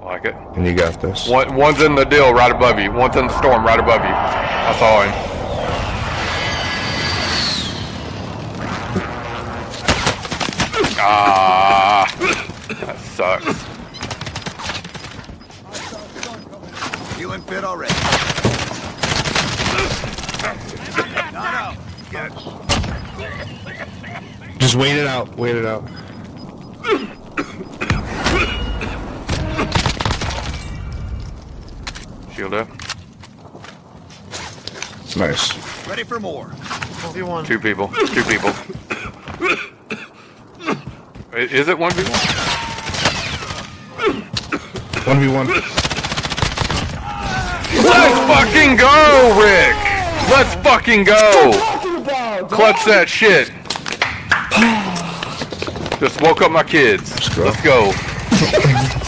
I like it. And you got this. One's in the deal right above you. One's in the storm right above you. I saw him. Ah, that sucks. Feeling fit already. No. Good. Just wait it out. Wait it out. Shield up. Nice. Ready for more. 1v1. Two people. Two people. Is it 1v1? 1v1. Let's fucking go, Rick! Let's fucking go! Clutch that shit. Just woke up my kids. Let's go.